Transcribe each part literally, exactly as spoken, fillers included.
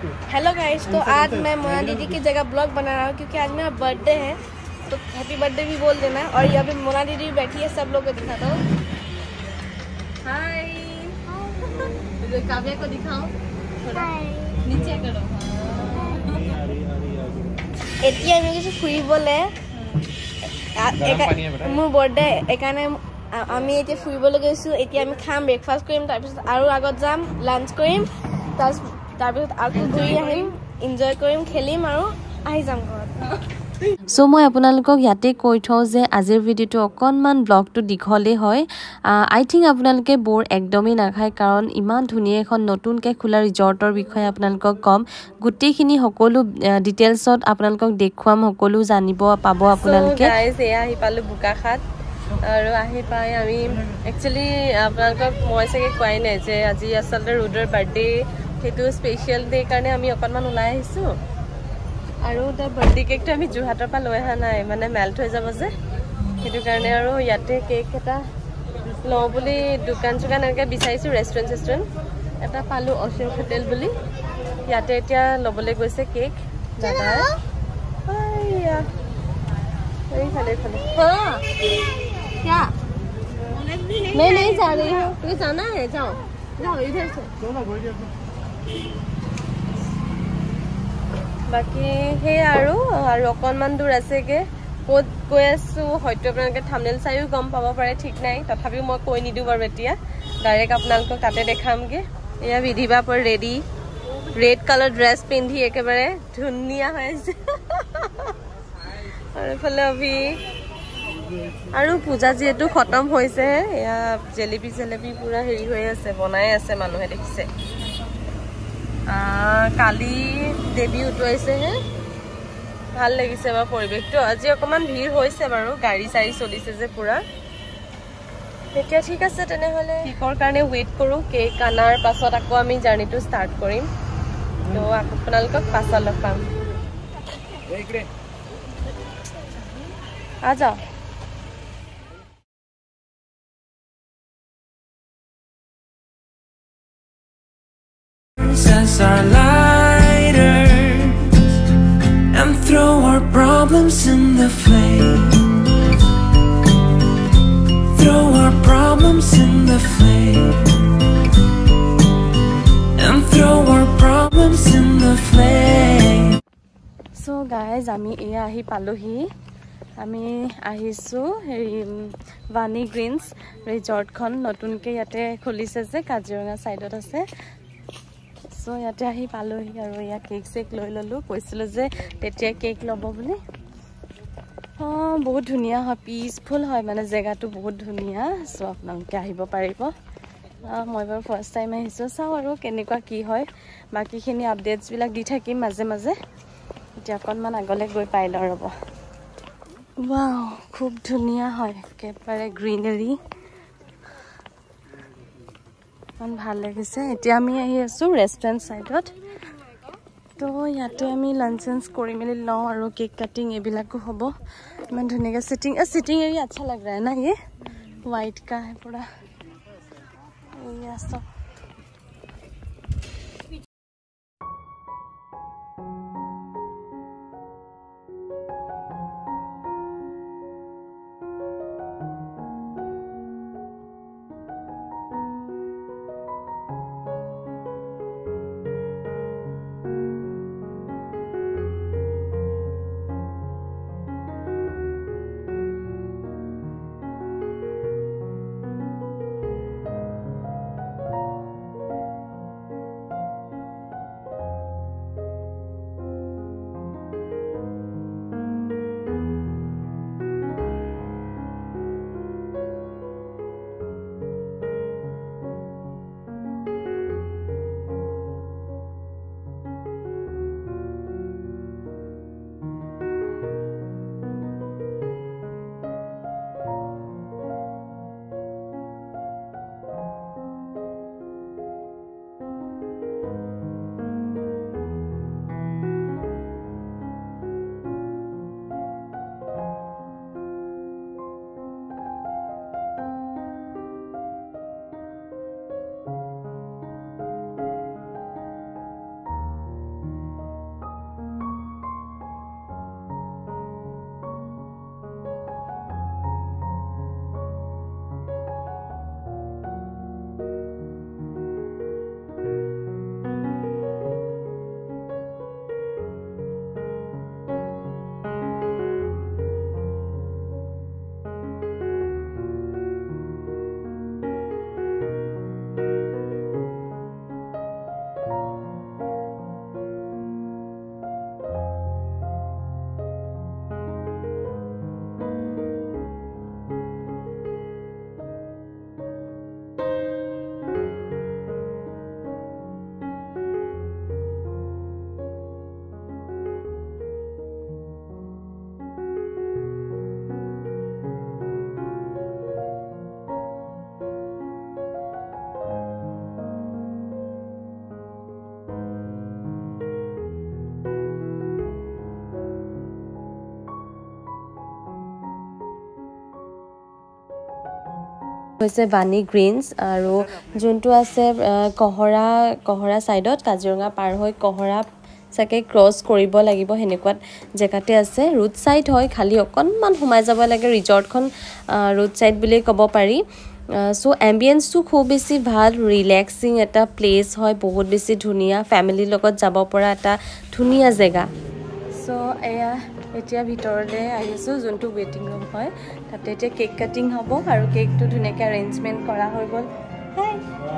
Hello guys, तो आज मैं मोना दीदी की जगह ब्लॉग बना रहा हूँ क्योंकि आज मेरा बर्थडे है। तो हैप्पी बर्थडे भी बोल देना। और यहाँ पे मोना दीदी भी बैठी है, सब लोग को दिखाता हूँ। हाय, काव्या को दिखाओ, थोड़ा नीचे करो। এতিয়া আমি কিছু ফুৰিবলে মোৰ বাৰ্থডে একাৰণে আমি এতিয়া ফুৰিবলৈ গৈছো। এতিয়া আমি খাম, ব্ৰেকফাষ্ট কৰিম, তাৰপিছত আৰু আগত যাম, লাঞ্চ কৰিম, তাৰপিছত আকৌ ঘূৰি আহিম, এনজয় কৰিম, খেলিম আৰু আহি যাম ঘৰত। সো মই আপোনালোকক ইয়াতে কৈ থওঁ যে আজিৰ ভিডিঅ'টো অকণমান ব্লগটো দীঘলেই হয়। আই থিংক আপোনালোকে বৰ একদমেই নাখায়, কাৰণ ইমান ধুনীয়া এখন নতুনকৈ খোলা ৰিজৰ্টৰ বিষয়ে আপোনালোকক ক'ম। গোটেইখিনি সকলো ডিটেইলছত আপোনালোকক দেখুৱাম, সকলো জানিব পাব আপোনালোকে। গাইজ, এয়া আহি পালোঁ বোকাখাট, আৰু আহি পাই আমি একচুৱেলি আপোনালোকক মই চাগে কোৱাই নাই যে আজি আচলতে ৰুডৰ বাৰ্থডে, সেইটো স্পেচিয়েল ডে কাৰণে আমি অকণমান ওলাই আহিছোঁ। আৰু তাৰ বাৰ্থডে কেকটো আমি যোৰহাটৰ পৰা লৈ অহা নাই, মানে মেল্ট হৈ যাব যে, সেইটো কাৰণে আৰু ইয়াতে কেক এটা লওঁ বুলি দোকান চোকান এনেকৈ বিচাৰিছোঁ, ৰেষ্টুৰেণ্ট চেষ্টুৰেণ্ট এটা পালোঁ, অশোক হোটেল বুলি। ইয়াতে এতিয়া ল'বলৈ গৈছে কেক দাদাই। এইফালে এইফালে क्या मैं नहीं जा रही हूँ, तुम्हें जाना है, जाओ जाओ इधर से। बाकी हे আৰু আৰু অকণমান দূৰ আছেগে, ক'ত গৈ আছোঁ হয়তো আপোনালোকে থাম্বনেইল চাইও গম পাব পাৰে, ঠিক নাই, তথাপিও মই কৈ নিদিওঁ বাৰু। এতিয়া ডাইৰেক্ট আপোনালোকক তাতে দেখামগৈ। এয়া বিধিবা পৰ ৰেডি, ৰেড কালাৰ ড্ৰেছ পিন্ধি একেবাৰে ধুনীয়া হৈ আছে। আৰু এইফালে অভি, আৰু পূজা যিহেতু খতম হৈছে, এয়া জেলেপি চেলেপি পুৰা হেৰি হৈ আছে, বনাই আছে, মানুহে দেখিছে। কালি দেৱী উটুৱাইছেহে, ভাল লাগিছে বাৰু পৰিৱেশটো। আজি অকণমান ভিৰ হৈছে বাৰু, গাড়ী চাড়ী চলিছে যে পুৰা। এতিয়া ঠিক আছে তেনেহ'লে, কেকৰ কাৰণে ৱেইট কৰোঁ। কেক আনাৰ পাছত আকৌ আমি জাৰ্ণিটো ষ্টাৰ্ট কৰিম। তো আপোনালোকক পাছত লগ পাম। আ যাওঁ। As our lighters and throw our problems in the flame, throw our problems in the flame, and throw our problems in the flame. So guys, আমি এয়া আহি পালোহি। আমি আহিছোঁ হেৰি বাণী গ্ৰীণছ ৰিজৰ্টখন নতুনকৈ ইয়াতে খুলিছে যে, কাজিৰঙা ছাইডত আছে। চ' ইয়াতে আহি পালোহি আৰু ইয়াত কেক চেক লৈ ল'লোঁ, কৈছিলোঁ যে তেতিয়া কেক ল'ব বুলি। অঁ, বহুত ধুনীয়া হয়, পিচফুল হয়, মানে জেগাটো বহুত ধুনীয়া। চ' আপোনালোকে আহিব পাৰিব। মই বাৰু ফাৰ্ষ্ট টাইম আহিছোঁ, চাওঁ আৰু কেনেকুৱা কি হয়। বাকীখিনি আপডেটছবিলাক দি থাকিম মাজে মাজে। এতিয়া অকণমান আগলৈ গৈ পাই লওঁ ৰ'ব। ৱাও, খুব ধুনীয়া হয়, একেবাৰে গ্ৰীনাৰী, ইমান ভাল লাগিছে। এতিয়া আমি আহি আছোঁ ৰেষ্টুৰেণ্ট ছাইডত। তো ইয়াতে আমি লাঞ্চ চাঞ্চ কৰি মেলি লওঁ, আৰু কেক কাটিং এইবিলাকো হ'ব। ইমান ধুনীয়াকৈ চিটিং চিটিং এৰিয়া আচ্ছা লাগ ৰা है ना, ये वाइट का है पूरा। ये सब হৈছে বাণী গ্ৰীণছ আৰু যোনটো আছে কহৰা কহৰা সাইডত কাজিৰঙা পাৰ হৈ কহৰা চাকে ক্ৰছ কৰিব লাগিব হেনেকুৱাত জেগাতে আছে ৰুট সাইড হয় খালি অকনমান সোমাই যাব লাগে ৰিজৰ্টখন ৰুট সাইড বুলি ক'ব পাৰি সো এম্বিয়েন্সটো খুব বেছি ভাল ৰিলেক্সিং এটা প্লেস হয় বহুত বেছি ধুনিয়া ফ্যামিলিৰ লগত যাব পৰা এটা ধুনিয়া জেগা সো এয়া এতিয়া ভিতৰলে আহিছো যোনটো ৱেটিং ৰুম হয় তাতে এতিয়া কেক কাটিং হ'ব আৰু কেকটো ধুনিয়াকে অৰেঞ্জমেন্ট কৰা হৈ গল হাই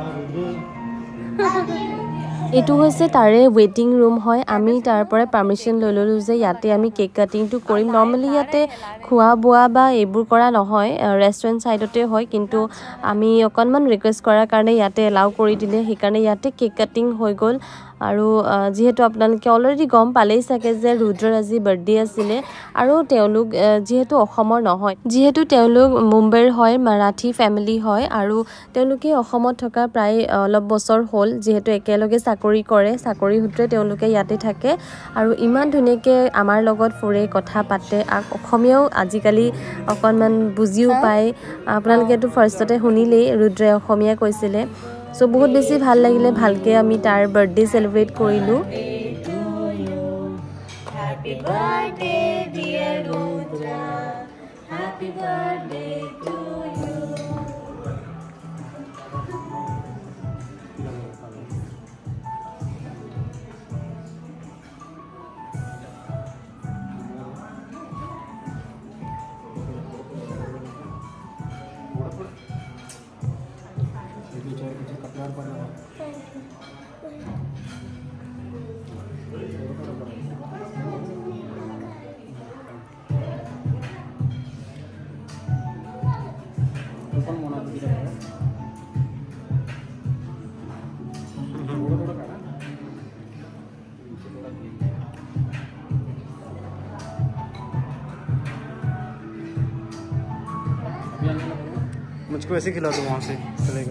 এটো হৈছে তাৰে ৱেটিং ৰুম হয় আমি তাৰ পৰা পাৰমিশন লৈ ললো যে ইয়াতে আমি কেক কাটিংটো কৰিম নৰমালি ইয়াতে খোৱা বোৱা বা এইবোৰ কৰা নহয় ৰেষ্টুৰেন্ট সাইডতে হয় কিন্তু আমি অকনমান ৰিকুৱেষ্ট কৰাৰ কাৰণে ইয়াতে এলাউ কৰি দিলে সেইকাৰণে ইয়াতে কেক কাটিং হৈ গল আৰু যেহেতু আপোনালোকে অলৰেডি গম পালেই সাকে যে ৰুদ্ৰৰ আজি বাৰ্থডে আছিল আৰু তেওঁলোক যেহেতু অসমৰ নহয় যেহেতু তেওঁলোক মুম্বাইৰ হয় মাৰাঠী ফ্যামিলি হয় আৰু তেওঁলোকে অসমত থকা প্ৰায় অলপ বছৰ হ'ল যেহেতু একেলগে চাকৰি কৰে চাকৰি সূত্ৰে তেওঁলোকে ইয়াতে থাকে আৰু ইমান ধুনিয়াকে আমাৰ লগত ফুৰে কথা পাতে অসমীয়াও আজিকালি অকনমান বুজিও পায় আপোনালোকেটো ফাৰ্ষ্টতে শুনিলেই ৰুদ্ৰে অসমীয়া কৈছিলে সো বহুত বেছি ভাল লাগিলে ভালকে আমি তাৰ বাৰ্থডে সেলিব্ৰেট কৰিলো happy birthday dear Rudra happy birthday to you मुझको ऐसे खिला दो वहाँ से चलेगा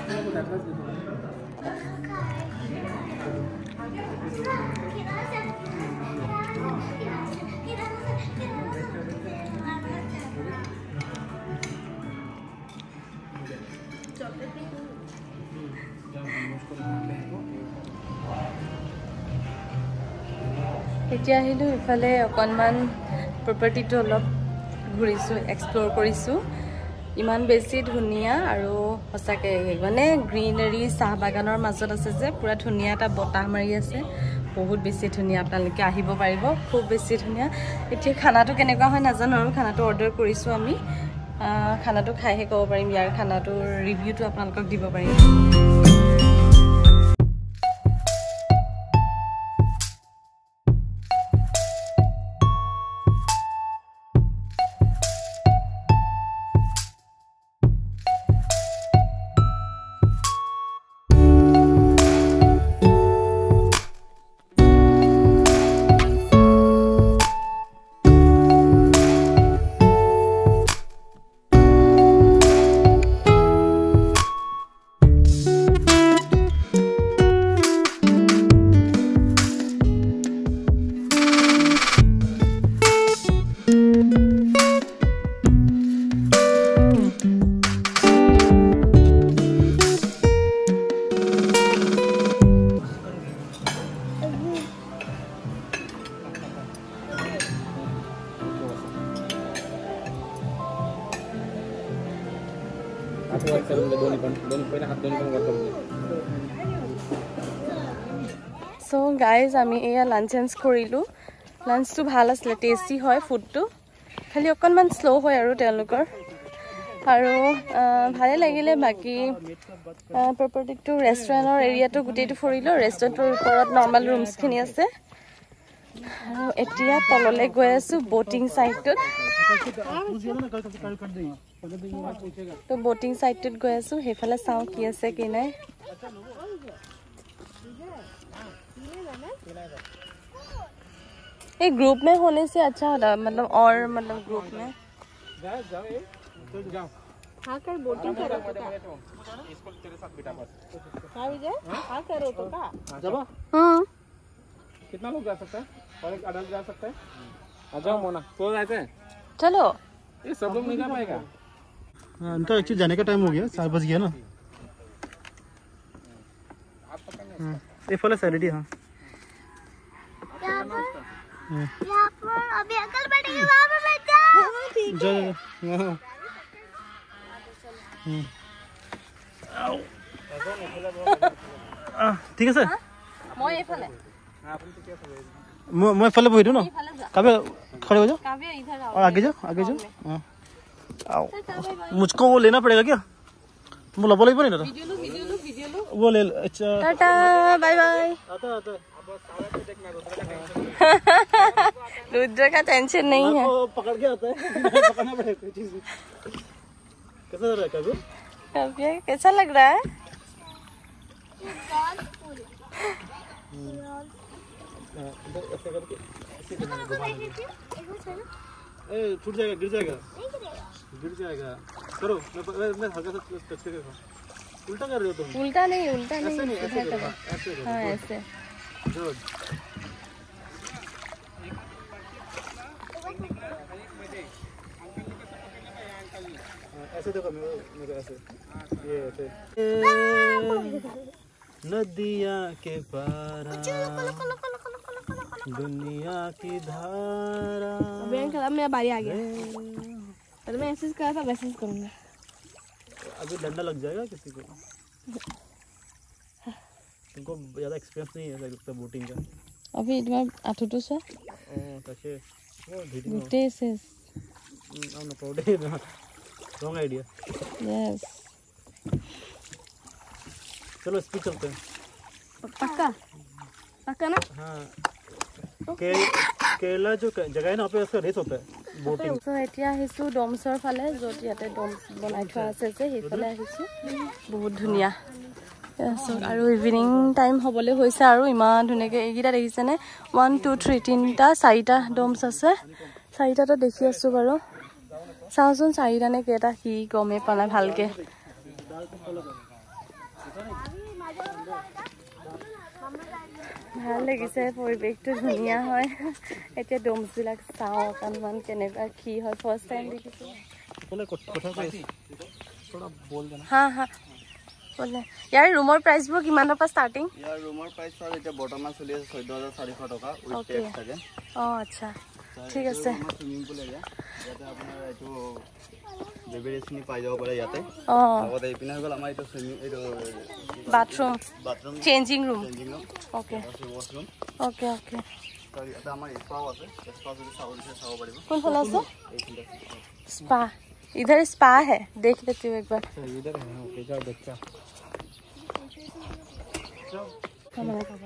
এতিয়া আহিলো ইফালে অকনমান প্ৰপাৰ্টিটো অলপ ঘুৰিছো এক্সপ্লোৰ কৰিছো ইমান বেছি ধুনিয়া আৰু হসাকে মানে গ্ৰীনাৰী চাহ বাগানৰ মাজত আছে যে পুৰা ধুনিয়া এটা বতাহ মাৰি আছে বহুত বেছি ধুনিয়া আপোনালোকে আহিব পাৰিব খুব বেছি ধুনিয়া এতিয়া খানাটো কেনেকুৱা হয় নাজানো আৰু খানাটো অৰ্ডাৰ কৰিছো আমি খানাটো খাইহে ক'ব পাৰিম ইয়াৰ খানাটোৰ ৰিভিউটো আপোনালোকক দিব পাৰিম So guys, আমি এয়া লাঞ্চ এন্স কৰিলো লাঞ্চটো ভাল আছিল টেস্টি হয় ফুডটো খালি অকনমান স্লো হয় আৰু তেওঁলোকৰ আৰু ভালে লাগিলে বাকি প্ৰপাৰ্টিটো ৰেষ্টুৰেন্টৰ এৰিয়াটো গুটেটো ফুৰিলো ৰেষ্টুৰেন্টৰ ওপৰত নৰমাল ৰুমছ খিনি আছে আৰু এতিয়া তললে গৈ আছো বোটিং সাইটত তো বোটিং সাইটত গৈ আছো হেফালে চাও কি আছে কি নাই एक ग्रुप में होने से अच्छा होता मतलब और मतलब ग्रुप में हाँ कर बोटिंग करो तो का इसको तेरे साथ बेटा बस हाँ विजय हाँ करो तो का जब हाँ कितना लोग जा सकते हैं और एक अडल्ट जा सकते हैं आ जाओ मोना तो जाते हैं चलो ये सब लोग नहीं जा पाएगा हाँ इनका एक्चुअली जाने का टाइम हो गया, चार बज गया ना। ये फल है सैलडी। हाँ यहाँ पर अभी अंकल बैठेंगे, वहाँ पे बैठ जाओ। ठीक है। ठीक है सर। মই এইফালে मैं फल बही दूँ ना। काव्य खड़े हो जाओ काव्य इधर आओ और आगे जाओ, आगे जाओ। हाँ आओ। मुझको वो लेना पड़ेगा क्या? वो लबो लगी नहीं ना वीडियो लो वीडियो लो वीडियो लो वो ले। अच्छा टाटा बाय बाय। आता आता रुद्र का टेंशन नहीं है। वो पकड़ के आता है। पकड़ना पड़ेगा कोई चीज। कैसा लग रहा है काव्य? काव्य कैसा लग रहा है? ऐसे करके ऐसे ए छूट जाएगा, गिर जाएगा, गिर जाएगा। करो मैं मैं हल्का सा टच करके खाओ। उल्टा कर रहे हो तुम? उल्टा नहीं, उल्टा नहीं, ऐसे नहीं, ऐसे इधर करो, करो। ऐसे करो। हाँ ऐसे। गुड। ऐसे देखो मेरे मेरे ऐसे ये ऐसे नदिया के पारा दुनिया की धारा। अभी अंकल अब मेरा बारी आ गया। पहले मैं ऐसे करा था, वैसे करूँगा। अभी डंडा लग जाएगा किसी को। तुमको ज़्यादा एक्सपीरियंस नहीं है लगता बोटिंग का। अभी तुम्हार आठुটো सा ओ ताके वो ভিডিও গোটে শেষ। না না প্রোডে না रॉन्ग आइडिया। यस चलो स्पीड चलते हैं। पक्का पक्का ना। हाँ के केरला जो जगह है ना वहाँ पे उसका रेस होता है बोटिंग। सो এতিয়া আহিছোঁ ডমছৰ ফালে, য'ত ইয়াতে ডমছ বনাই থোৱা আছে যে সেইফালে আহিছোঁ। বহুত ধুনীয়া। আৰু ইভিনিং টাইম হ'বলৈ হৈছে আৰু ইমান ধুনীয়াকৈ এইকেইটা দেখিছেনে? ওৱান টু থ্ৰী তিনিটা চাৰিটা ডমছ আছে। চাৰিটাতো দেখি আছোঁ বাৰু। চাওঁচোন চাৰিটা নে কেইটা, কি গমেই পোৱা নাই ভালকৈ। ভাল লাগিছে, পৰিৱেশটো ধুনীয়া হয়। এতিয়া ডমছবিলাক চাওঁ অকণমান কেনেকুৱা কি হয়, ফাৰ্ষ্ট টাইম দেখিছোঁ। হা হা बोले यार रूमर प्राइस वो किमाনৰ পৰা স্টার্টিং? यार रूमर प्राइस सर এটা বৰ্তমান চলি আছে চৈধ্য হাজাৰ চাৰিশ টকা উইথ টেক্স থাকে। অ আচ্ছা ঠিক আছে। সুইমিং পুল এৰিয়া ইয়াতে আপোনাৰ এইটো বেবেৰেছনি পাই যাব পাৰে ইয়াতে। অ লগতে ইপিনে গ'ল আমাৰ এইটো সুইমিং এইটো bathroom bathroom changing room. Changing room okay washroom. Okay okay সৰ ইয়াতে আমাৰ স্পাও আছে, স্পা যদি চাব বিচাৰে চাব পাৰিব। কোন ফালে আছে? এইখিনিতে स्पा। इधर स्पा है, देख लेती हूँ एक बार। इधर है ओके जाओ बच्चा। हमारा कवर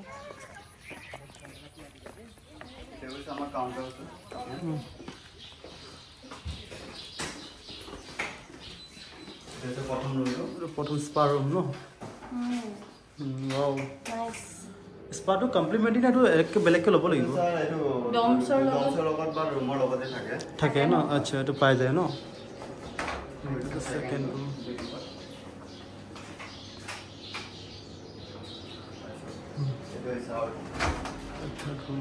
टेबल আমার কাউন্টার আছে। এটা প্রথম রুম, प्रथम spa room no. Wow nice. Spa तो कम्प्लीमेंटरी ना तो एक के बेलेग के ল'ব লাগিব। স্যার এইটো ডমছৰ লগত ডমছৰ লগত বা ৰুমৰ লগতে থাকে। থাকে ন? আচ্ছা এইটো পাই যায় ন? सेकंड रूम এইটো চাও थर्ड रूम।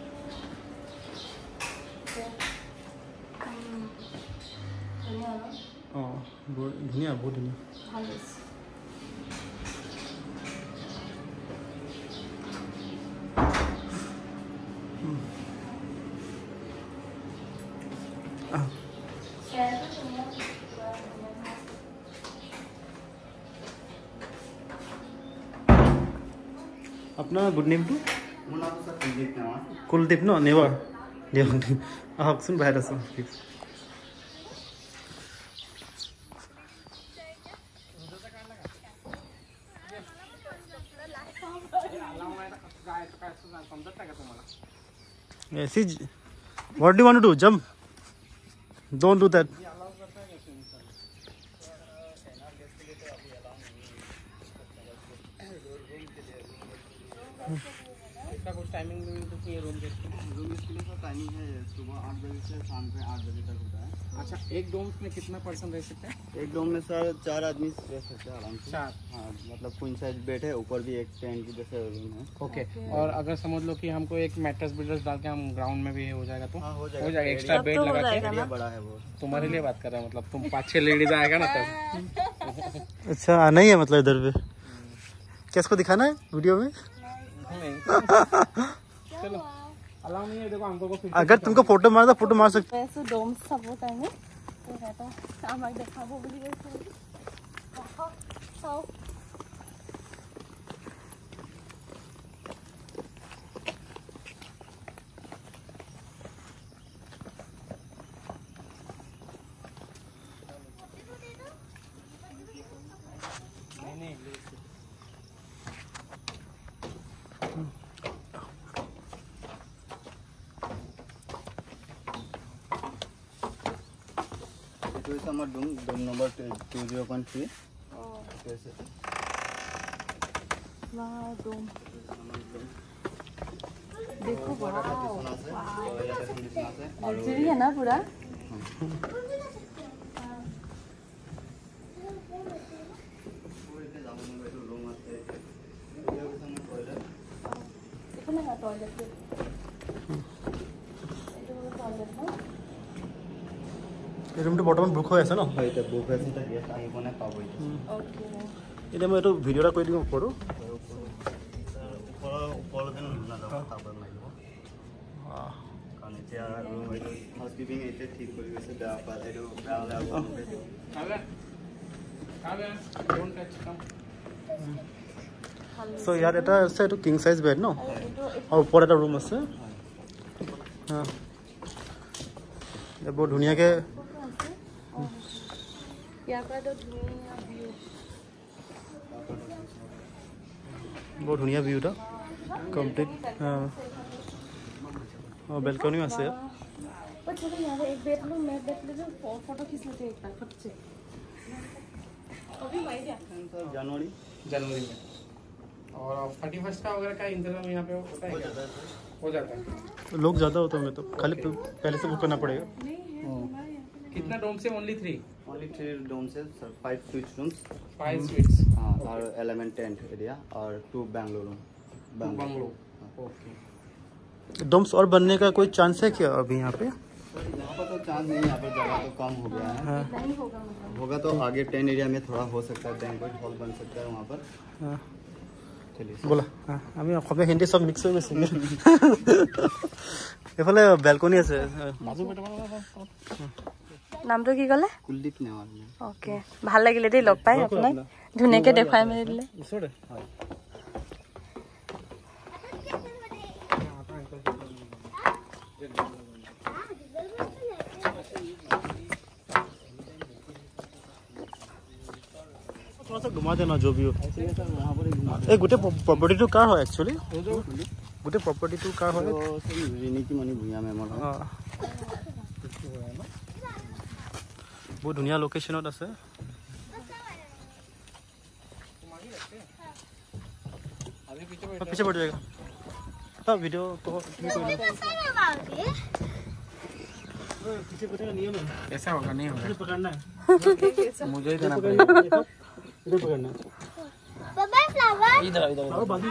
অ ধুনীয়া বহুত ধুনীয়া। अपना गुड नेम टू? মোৰ নাম স্যার কুলদীপ নেওয়া। कुलदीप न नेवार दियक আহকচোন বাহিৰত আছোঁ। Yes, what do you want to do? Jump? Don't do that. इसका कुछ टाइमिंग भी तो ये रूम के रूम इसके लिए टाइमिंग है सुबह आठ बजे से शाम के आठ बजे तक होता है। अच्छा, एक डोम में कितना पर्सन रह सकते हैं? एक डोम में सर चार आदमी रह सकते हैं आराम से। चार? हाँ, मतलब क्वीन साइज बेड है, ऊपर भी एक टेंट जैसे रूम है। ओके। और अगर समझ लो कि हमको एक मैट्रेस बिल्डर्स डाल के हम ग्राउंड में भी हो जाएगा तो? हाँ, हो जाएगा। हो जाएगा, एक्स्ट्रा बेड लगा के। एरिया बड़ा है वो। तुम्हारे लिए बात कर रहा हूँ, मतलब तुम पाँच छह लेडीज आएगा ना तब। अच्छा, आना ही है मतलब इधर पे? क्या इसको दिखाना है वीडियो में? चलो, अलाउ नहीं है, देखो हमको को अगर तुमको फोटो मारना फोटो मार सकते। वैसे डोम सब होता है तो रहता আমাক দেখাবো বুলি কৈছে চাও तो इस हमारा dome dome number two zero point three. वाह डोम देखो, वाओ लग्जरी है ना पूरा। এই ৰুমটো বৰ্তমান বুক হৈ আছে ন? হয়, এটা বুক আছে, এটা গেষ্ট আহি কোনে পাব এইটো। ओके, এতিয়া মই এইটো ভিডিঅ' এটা কৰি দিম ওপৰো। ওপৰৰ ওপৰলৈকে নাযাব, তাৰপৰা লাগিব। কাৰণ এতিয়া ৰুম এইটো হাউচকিপিং এতিয়া ঠিক কৰি গৈছে, বেয়া পালে এইটো বেয়া হ'লে আকৌ চ' ইয়াত এটা আছে, এইটো কিং চাইজ বেড ন, আৰু ওপৰত এটা ৰুম আছে। বৰ ধুনীয়াকৈ বৰ ধুনীয়া ভিউ এটা কমপ্লিট। অঁ, বেলকনিও আছে। एक बेडरूम में देख लीजिए, फोटो खींच लेते हैं एक बार फट से। अभी जनवरी जनवरी में। और थर्टी फर्स्ट का वगैरह का इंतजाम यहाँ पे होता है? हो जाता है। लोग ज़्यादा होते होंगे तो खाली पहले से बुक करना पड़ेगा। कितना डोम से? Only three? Only three dome से sir, five suite rooms. Five suites? हाँ, और एलिमेंट टेंट एरिया और two bungalow room. Bungalow. Okay. Domes और बनने का कोई चांस है क्या अभी यहाँ पे? यहाँ पर तो चांस नहीं, यहाँ पर जगह तो कम हो गया है। हाँ। होगा तो आगे टेन एरिया में थोड़ा हो सकता है, बैंक्वेट हॉल बन सकता है वहाँ पर। हाँ। चलिए बोला हाँ, আমি অসমীয়া হিন্দী সব মিক্স হৈ গৈছে। এফালে বেলকনি আছে। নামটো কি ক'লে? कुलदीप नेवाल। ओके, ভাল লাগিলে দেই লগ পাই আপোনাক, ধুনীয়াকৈ দেখুৱাই মেলি দিলে। ওচৰতে थोड़ा सा घुमा देना जो भी हो। ए गोटे प्रॉपर्टी टू कार हो एक्चुअली, गोटे प्रॉपर्टी टू कार हो रिनिकी मनी भुइया मेमर। हाँ, बहुत धुनिया लोकेशनत আছে। पीछे पड़ जाएगा। हाँ, वीडियो तो पीछे पड़ेगा, नियम है। ऐसा होगा नहीं होगा? पकड़ना है मुझे ही देना पड़ेगा। इधर पकड़ना है। इधर इधर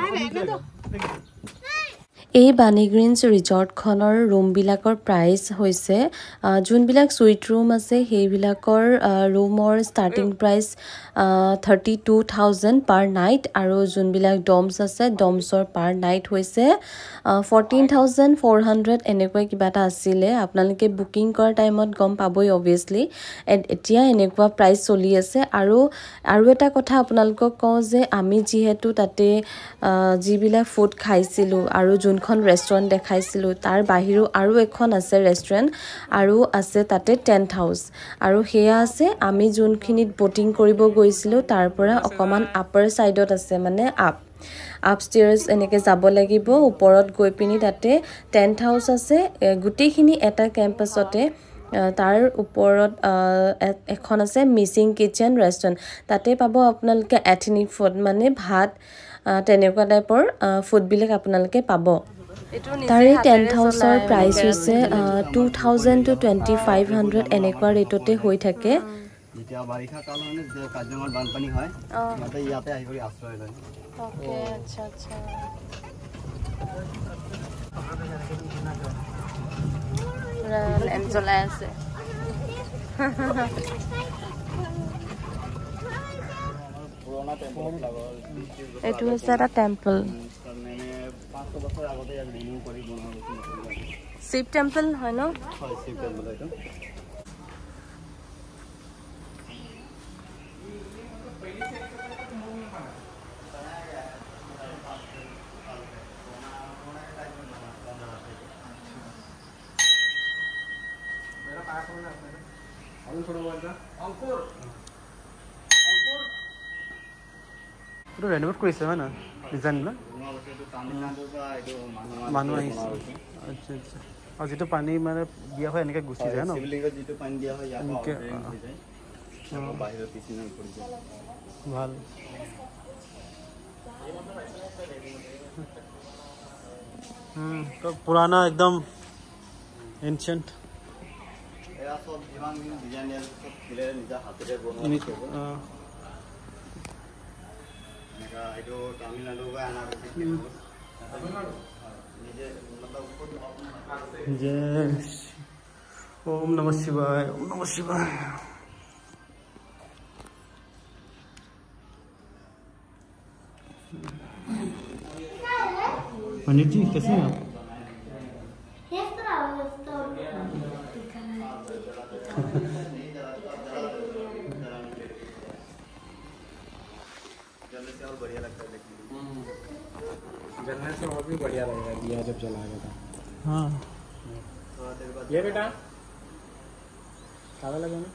এই বাণী গ্ৰীণছ ৰিজৰ্টখনৰ ৰুমবিলাকৰ প্ৰাইচ হৈছে, যোনবিলাক চুইট ৰুম আছে সেইবিলাকৰ ৰুমৰ starting price thirty two thousand per night, আৰু যোনবিলাক ডমছ আছে ডমছৰ পাৰ নাইট হৈছে ফৰ্টিন থাউজেণ্ড ফ'ৰ হাণ্ড্ৰেড এনেকুৱা কিবা এটা আছিলে। আপোনালোকে বুকিং কৰাৰ টাইমত গম পাবই অভিয়াছলি, এতিয়া এনেকুৱা প্ৰাইচ চলি আছে। আৰু আৰু এটা কথা আপোনালোকক কওঁ যে আমি যিহেতু তাতে যিবিলাক ফুড খাইছিলোঁ আৰু যোন এখন ৰেষ্টুৰেণ্ট দেখাইছিলোঁ তাৰ বাহিৰেও আৰু এখন আছে ৰেষ্টুৰেণ্ট, আৰু আছে তাতে টেণ্ট হাউচ, আৰু সেয়া আছে আমি যোনখিনিত ব'টিং কৰিব গৈছিলোঁ তাৰ পৰা অকণমান আপাৰ ছাইডত আছে, মানে আপ আপষ্টেয়াৰ্ছ এনেকৈ যাব লাগিব। ওপৰত গৈ পিনি তাতে টেণ্ট হাউচ আছে, গোটেইখিনি এটা কেম্পাছতে। তাৰ ওপৰত এখন আছে মিছিং কিটচেন ৰেষ্টুৰেণ্ট, তাতে পাব আপোনালোকে এথেনিক ফুড, মানে ভাত তেনেকুৱা টাইপৰ ফুডবিলাক আপোনালোকে পাব। তাৰে টেণ্ট হাউচৰ প্ৰাইচ হৈছে two thousand to twenty five hundred এনেকুৱা ৰেটতে হৈ থাকে যেতিয়া বাৰিষা কাল হয় যে কাজিৰঙাত বানপানী হয় ইয়াতে ইয়াতে আহি কৰি আশ্ৰয় লয় ওকে আচ্ছা আচ্ছা ৰান জ্বলাই আছে পুৰণা টেম্পল লাগৰ এইটো হৈছে এটা টেম্পল পাঁচশ বছৰ আগতে ইয়াক ৰিনিউ কৰি বনোৱা হৈছিল শিৱ টেম্পল হয় ন হয় শিৱ টেম্পল এইটো এইটো ৰেনোভেট কৰিছে হয় না ডিজাইনবিলাক মানুহ আহিছে আচ্ছা আচ্ছা আৰু যিটো পানী মানে দিয়া হয় এনেকৈ গুচি যায় ন যিটো পানী দিয়া হয় এনেকৈ বাহিৰত পিছদিনা কৰি যায় ভাল তো পুৰাণা একদম এনচিয়েণ্ট এয়া সব যিমান ডিজাইন দিয়া সব শিলেৰে নিজা হাতেৰে বনোৱা এনেকা এইটো তামিলনাডুৰ পৰা অনা গৈছে নিজে जय ओम नमः शिवाय ओम नमः शिवाय पंडित जी कैसे हैं आप बढ़िया लगता है देखने जलने से और भी बढ़िया लगेगा दिया जब जलाएगा तो हाँ ये बेटा काला लगा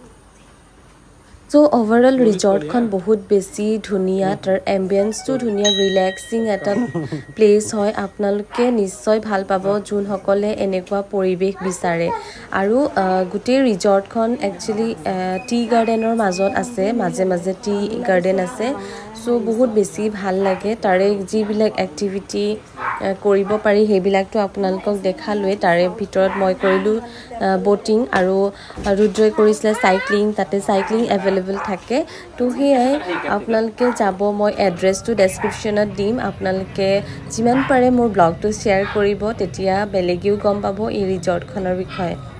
सो ओवरऑल रिजॉर्टखन बहुत बेसी धुनिया तर एम्बियंसটো ধুনিয়া ৰিলেক্সিং এটা প্লেস হয় আপোনালোকে নিশ্চয় ভাল পাব যোন সকলে এনেকুৱা পৰিবেশ বিচাৰে আৰু গুটে ৰিজৰ্টখন একচুয়ালি টি গাৰ্ডেনৰ মাজত আছে মাজে মাজে টি গাৰ্ডেন আছে সো বহুত বেছি ভাল লাগে তাৰে যিবিলাক এক্টিভিটি কৰিব পাৰি হেবিলাকটো আপোনালোকক দেখালোৱে তাৰে ভিতৰত মই কৰিলো বোটিং আৰু ৰুদ্ৰই কৰিছিল সাইক্লিং তাতে সাইক্লিং এভেইলেবল থাকে তো হেয়াই আপোনালোকে যাব মই এড্ৰেছটো ডেসক্ৰিপচনত দিম আপোনালোকে যিমান পাৰে মোৰ ব্লগটো শেয়াৰ কৰিব তেতিয়া বেলেগেও গম পাব এই ৰিজৰ্টখনৰ বিষয়ে